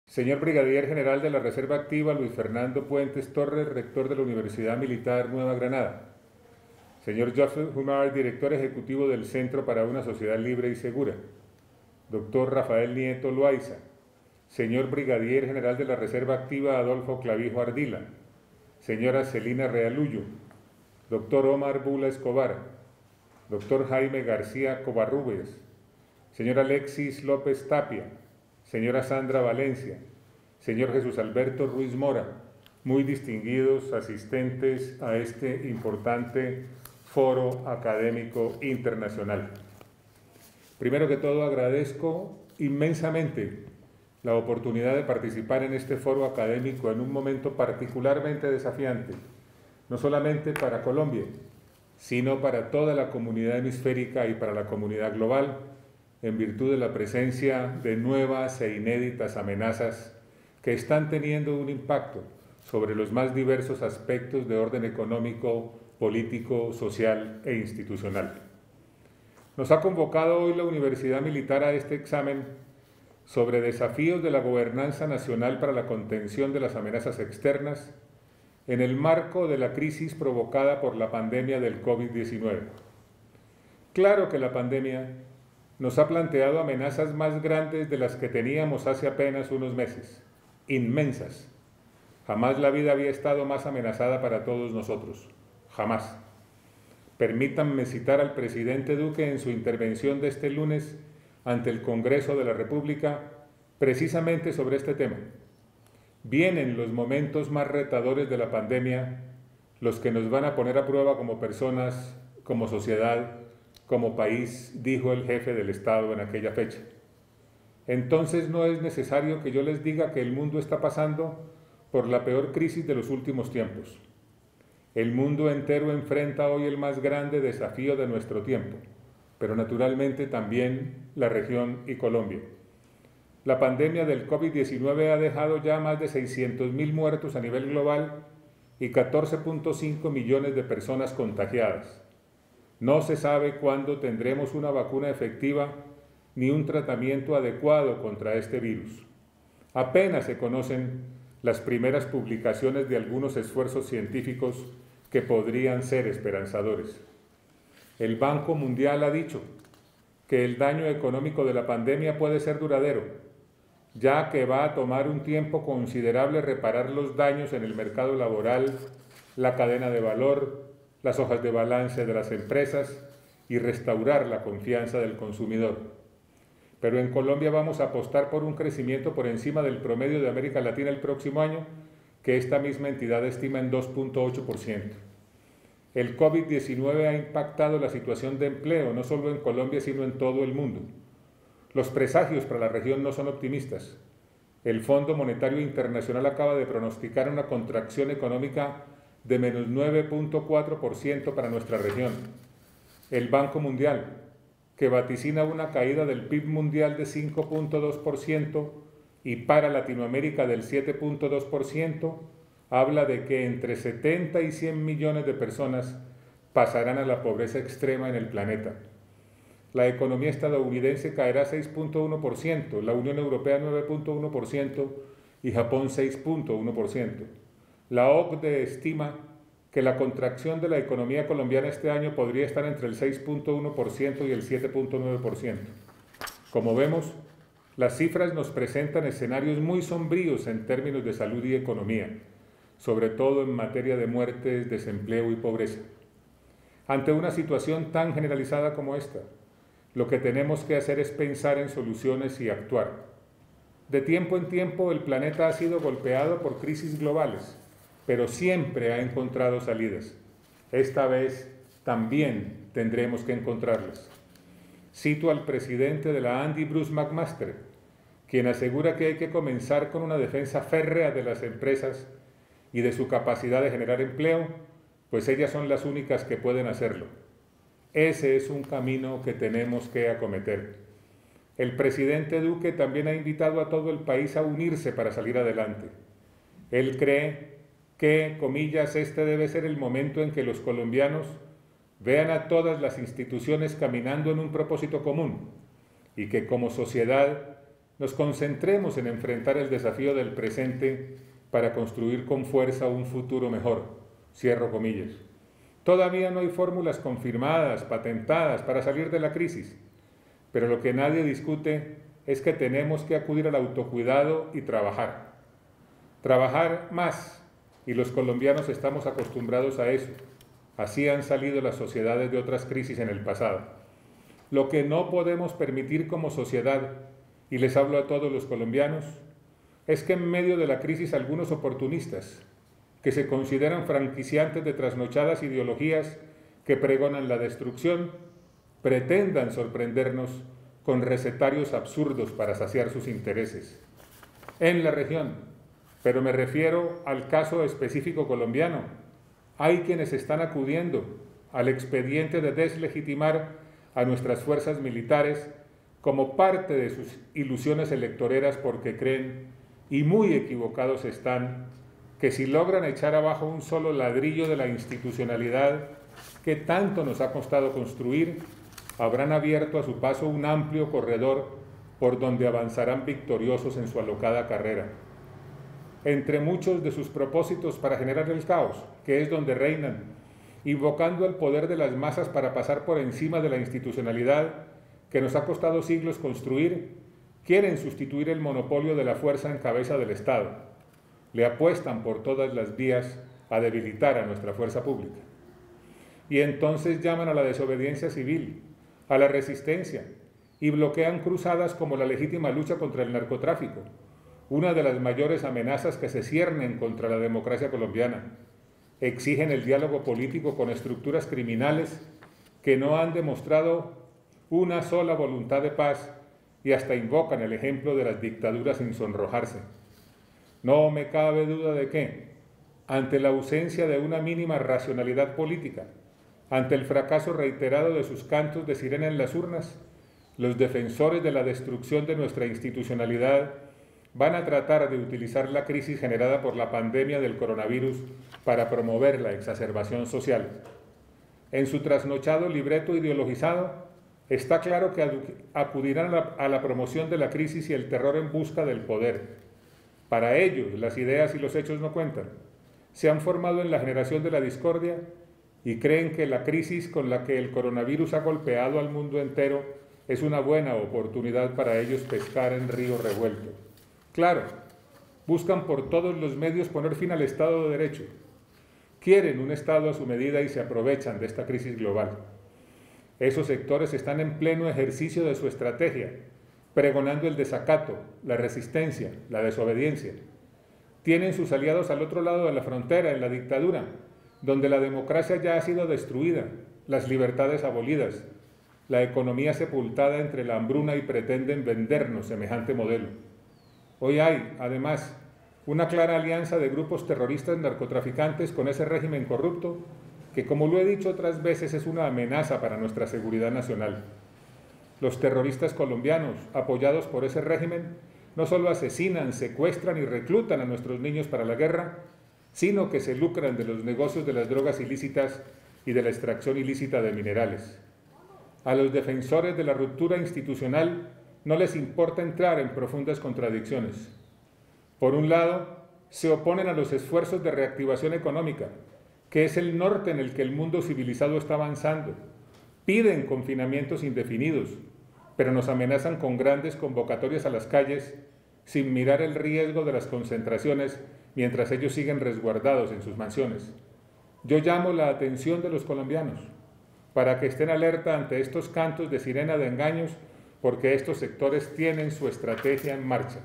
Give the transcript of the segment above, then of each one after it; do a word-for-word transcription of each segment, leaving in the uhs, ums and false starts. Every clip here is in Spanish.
Señor Brigadier General de la Reserva Activa Luis Fernando Puentes Torres, rector de la Universidad Militar Nueva Granada. Señor Joseph Humar, director ejecutivo del Centro para una Sociedad Libre y Segura. Doctor Rafael Nieto Loaiza. Señor Brigadier General de la Reserva Activa Adolfo Clavijo Ardila. Señora Celina Realullo. Doctor Omar Bula Escobar. Doctor Jaime García Covarrubias. Señor Alexis López Tapia. Señora Sandra Valencia, señor Jesús Alberto Ruiz Mora, muy distinguidos asistentes a este importante foro académico internacional. Primero que todo, agradezco inmensamente la oportunidad de participar en este foro académico en un momento particularmente desafiante, no solamente para Colombia, sino para toda la comunidad hemisférica y para la comunidad global, en virtud de la presencia de nuevas e inéditas amenazas que están teniendo un impacto sobre los más diversos aspectos de orden económico, político, social e institucional. Nos ha convocado hoy la Universidad Militar a este examen sobre desafíos de la gobernanza nacional para la contención de las amenazas externas en el marco de la crisis provocada por la pandemia del COVID diecinueve. Claro que la pandemia nos ha planteado amenazas más grandes de las que teníamos hace apenas unos meses, inmensas. Jamás la vida había estado más amenazada para todos nosotros, jamás. Permítanme citar al presidente Duque en su intervención de este lunes ante el Congreso de la República, precisamente sobre este tema. Vienen los momentos más retadores de la pandemia, los que nos van a poner a prueba como personas, como sociedad, como país, dijo el jefe del Estado en aquella fecha. Entonces no es necesario que yo les diga que el mundo está pasando por la peor crisis de los últimos tiempos. El mundo entero enfrenta hoy el más grande desafío de nuestro tiempo, pero naturalmente también la región y Colombia. La pandemia del COVID diecinueve ha dejado ya más de seiscientos mil muertos a nivel global y catorce punto cinco millones de personas contagiadas. No se sabe cuándo tendremos una vacuna efectiva ni un tratamiento adecuado contra este virus. Apenas se conocen las primeras publicaciones de algunos esfuerzos científicos que podrían ser esperanzadores. El Banco Mundial ha dicho que el daño económico de la pandemia puede ser duradero, ya que va a tomar un tiempo considerable reparar los daños en el mercado laboral, la cadena de valor, las hojas de balance de las empresas y restaurar la confianza del consumidor. Pero en Colombia vamos a apostar por un crecimiento por encima del promedio de América Latina el próximo año, que esta misma entidad estima en dos punto ocho por ciento. El COVID diecinueve ha impactado la situación de empleo, no solo en Colombia, sino en todo el mundo. Los presagios para la región no son optimistas. El Fondo Monetario Internacional acaba de pronosticar una contracción económica de menos nueve punto cuatro por ciento para nuestra región. El Banco Mundial, que vaticina una caída del P I B mundial de cinco punto dos por ciento y para Latinoamérica del siete punto dos por ciento, habla de que entre setenta y cien millones de personas pasarán a la pobreza extrema en el planeta. La economía estadounidense caerá seis punto uno por ciento, la Unión Europea nueve punto uno por ciento y Japón seis punto uno por ciento. La O C D E estima que la contracción de la economía colombiana este año podría estar entre el seis punto uno por ciento y el siete punto nueve por ciento. Como vemos, las cifras nos presentan escenarios muy sombríos en términos de salud y economía, sobre todo en materia de muertes, desempleo y pobreza. Ante una situación tan generalizada como esta, lo que tenemos que hacer es pensar en soluciones y actuar. De tiempo en tiempo el planeta ha sido golpeado por crisis globales, pero siempre ha encontrado salidas. Esta vez también tendremos que encontrarlas. Cito al presidente de la Andy, Bruce McMaster, quien asegura que hay que comenzar con una defensa férrea de las empresas y de su capacidad de generar empleo, pues ellas son las únicas que pueden hacerlo. Ese es un camino que tenemos que acometer. El presidente Duque también ha invitado a todo el país a unirse para salir adelante. Él cree que, comillas, este debe ser el momento en que los colombianos vean a todas las instituciones caminando en un propósito común y que como sociedad nos concentremos en enfrentar el desafío del presente para construir con fuerza un futuro mejor. Cierro comillas. Todavía no hay fórmulas confirmadas, patentadas para salir de la crisis, pero lo que nadie discute es que tenemos que acudir al autocuidado y trabajar. Trabajar más, y los colombianos estamos acostumbrados a eso. Así han salido las sociedades de otras crisis en el pasado. Lo que no podemos permitir como sociedad, y les hablo a todos los colombianos, es que en medio de la crisis algunos oportunistas, que se consideran franquiciantes de trasnochadas ideologías que pregonan la destrucción, pretendan sorprendernos con recetarios absurdos para saciar sus intereses. En la región, pero me refiero al caso específico colombiano, hay quienes están acudiendo al expediente de deslegitimar a nuestras fuerzas militares como parte de sus ilusiones electoreras porque creen, y muy equivocados están, que si logran echar abajo un solo ladrillo de la institucionalidad que tanto nos ha costado construir, habrán abierto a su paso un amplio corredor por donde avanzarán victoriosos en su alocada carrera. Entre muchos de sus propósitos para generar el caos, que es donde reinan, invocando el poder de las masas para pasar por encima de la institucionalidad que nos ha costado siglos construir, quieren sustituir el monopolio de la fuerza en cabeza del Estado. Le apuestan por todas las vías a debilitar a nuestra fuerza pública. Y entonces llaman a la desobediencia civil, a la resistencia, y bloquean cruzadas como la legítima lucha contra el narcotráfico, una de las mayores amenazas que se ciernen contra la democracia colombiana. Exigen el diálogo político con estructuras criminales que no han demostrado una sola voluntad de paz y hasta invocan el ejemplo de las dictaduras sin sonrojarse. No me cabe duda de que, ante la ausencia de una mínima racionalidad política, ante el fracaso reiterado de sus cantos de sirena en las urnas, los defensores de la destrucción de nuestra institucionalidad van a tratar de utilizar la crisis generada por la pandemia del coronavirus para promover la exacerbación social. En su trasnochado libreto ideologizado, está claro que acudirán a la, a la promoción de la crisis y el terror en busca del poder. Para ellos, las ideas y los hechos no cuentan. Se han formado en la generación de la discordia y creen que la crisis con la que el coronavirus ha golpeado al mundo entero es una buena oportunidad para ellos pescar en río revuelto. Claro, buscan por todos los medios poner fin al Estado de Derecho. Quieren un Estado a su medida y se aprovechan de esta crisis global. Esos sectores están en pleno ejercicio de su estrategia, pregonando el desacato, la resistencia, la desobediencia. Tienen sus aliados al otro lado de la frontera, en la dictadura, donde la democracia ya ha sido destruida, las libertades abolidas, la economía sepultada entre la hambruna y pretenden vendernos semejante modelo. Hoy hay, además, una clara alianza de grupos terroristas narcotraficantes con ese régimen corrupto que, como lo he dicho otras veces, es una amenaza para nuestra seguridad nacional. Los terroristas colombianos, apoyados por ese régimen, no solo asesinan, secuestran y reclutan a nuestros niños para la guerra, sino que se lucran de los negocios de las drogas ilícitas y de la extracción ilícita de minerales. A los defensores de la ruptura institucional no les importa entrar en profundas contradicciones. Por un lado, se oponen a los esfuerzos de reactivación económica, que es el norte en el que el mundo civilizado está avanzando. Piden confinamientos indefinidos, pero nos amenazan con grandes convocatorias a las calles sin mirar el riesgo de las concentraciones mientras ellos siguen resguardados en sus mansiones. Yo llamo la atención de los colombianos para que estén alerta ante estos cantos de sirena de engaños, porque estos sectores tienen su estrategia en marcha.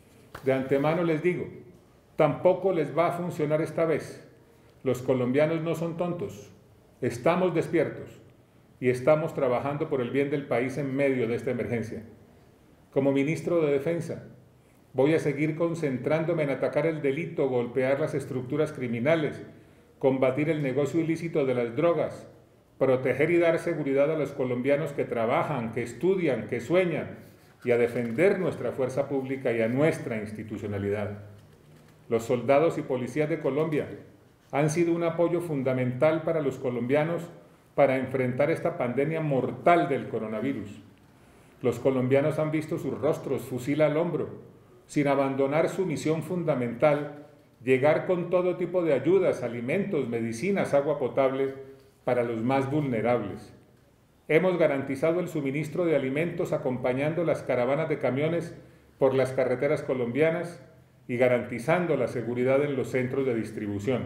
De antemano les digo, tampoco les va a funcionar esta vez. Los colombianos no son tontos, estamos despiertos y estamos trabajando por el bien del país en medio de esta emergencia. Como ministro de Defensa, voy a seguir concentrándome en atacar el delito, golpear las estructuras criminales, combatir el negocio ilícito de las drogas, proteger y dar seguridad a los colombianos que trabajan, que estudian, que sueñan, y a defender nuestra fuerza pública y a nuestra institucionalidad. Los soldados y policías de Colombia han sido un apoyo fundamental para los colombianos para enfrentar esta pandemia mortal del coronavirus. Los colombianos han visto sus rostros, fusil al hombro, sin abandonar su misión fundamental, llegar con todo tipo de ayudas, alimentos, medicinas, agua potable para los más vulnerables. Hemos garantizado el suministro de alimentos acompañando las caravanas de camiones por las carreteras colombianas y garantizando la seguridad en los centros de distribución.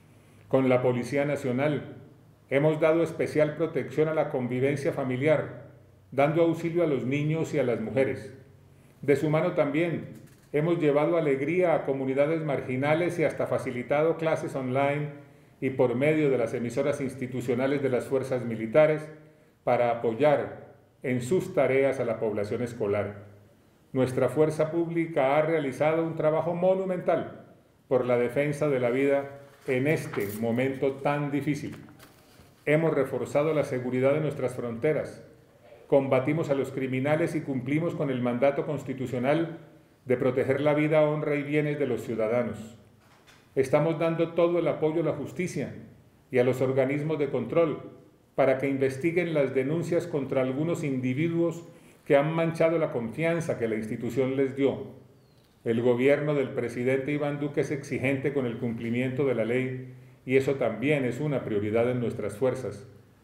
Con la Policía Nacional hemos dado especial protección a la convivencia familiar, dando auxilio a los niños y a las mujeres. De su mano también hemos llevado alegría a comunidades marginales y hasta facilitado clases online y por medio de las emisoras institucionales de las fuerzas militares para apoyar en sus tareas a la población escolar. Nuestra fuerza pública ha realizado un trabajo monumental por la defensa de la vida en este momento tan difícil. Hemos reforzado la seguridad de nuestras fronteras, combatimos a los criminales y cumplimos con el mandato constitucional de proteger la vida, honra y bienes de los ciudadanos. Estamos dando todo el apoyo a la justicia y a los organismos de control para que investiguen las denuncias contra algunos individuos que han manchado la confianza que la institución les dio. El gobierno del presidente Iván Duque es exigente con el cumplimiento de la ley y eso también es una prioridad en nuestras fuerzas.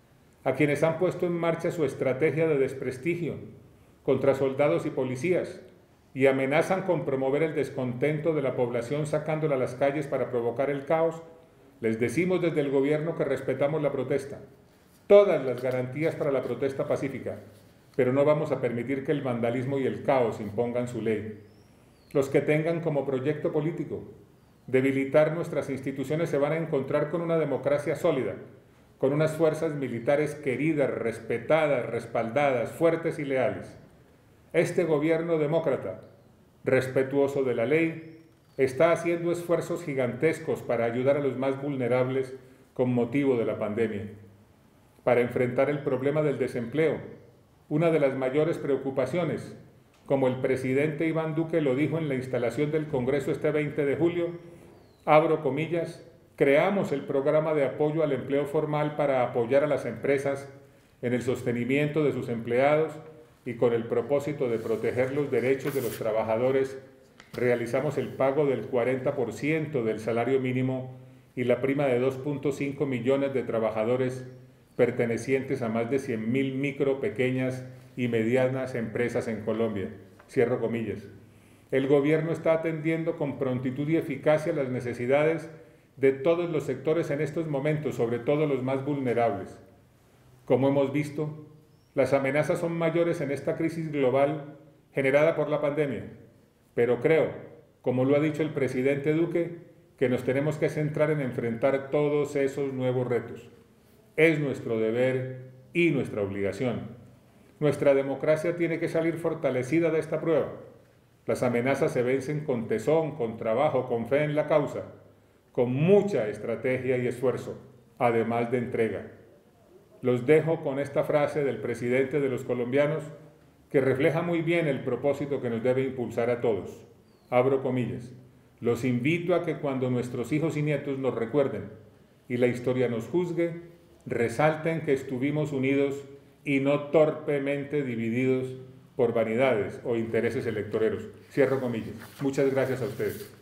A quienes han puesto en marcha su estrategia de desprestigio contra soldados y policías y amenazan con promover el descontento de la población sacándola a las calles para provocar el caos, les decimos desde el gobierno que respetamos la protesta, todas las garantías para la protesta pacífica, pero no vamos a permitir que el vandalismo y el caos impongan su ley. Los que tengan como proyecto político debilitar nuestras instituciones se van a encontrar con una democracia sólida, con unas fuerzas militares queridas, respetadas, respaldadas, fuertes y leales. Este gobierno demócrata, respetuoso de la ley, está haciendo esfuerzos gigantescos para ayudar a los más vulnerables con motivo de la pandemia. Para enfrentar el problema del desempleo, una de las mayores preocupaciones, como el presidente Iván Duque lo dijo en la instalación del Congreso este veinte de julio, abro comillas, creamos el programa de apoyo al empleo formal para apoyar a las empresas en el sostenimiento de sus empleados y con el propósito de proteger los derechos de los trabajadores, realizamos el pago del cuarenta por ciento del salario mínimo y la prima de dos punto cinco millones de trabajadores pertenecientes a más de cien mil micro, pequeñas y medianas empresas en Colombia. Cierro comillas. El gobierno está atendiendo con prontitud y eficacia las necesidades de todos los sectores en estos momentos, sobre todo los más vulnerables. Como hemos visto, las amenazas son mayores en esta crisis global generada por la pandemia, pero creo, como lo ha dicho el presidente Duque, que nos tenemos que centrar en enfrentar todos esos nuevos retos. Es nuestro deber y nuestra obligación. Nuestra democracia tiene que salir fortalecida de esta prueba. Las amenazas se vencen con tesón, con trabajo, con fe en la causa, con mucha estrategia y esfuerzo, además de entrega. Los dejo con esta frase del presidente de los colombianos que refleja muy bien el propósito que nos debe impulsar a todos. Abro comillas. Los invito a que cuando nuestros hijos y nietos nos recuerden y la historia nos juzgue, resalten que estuvimos unidos y no torpemente divididos por vanidades o intereses electoreros. Cierro comillas. Muchas gracias a ustedes.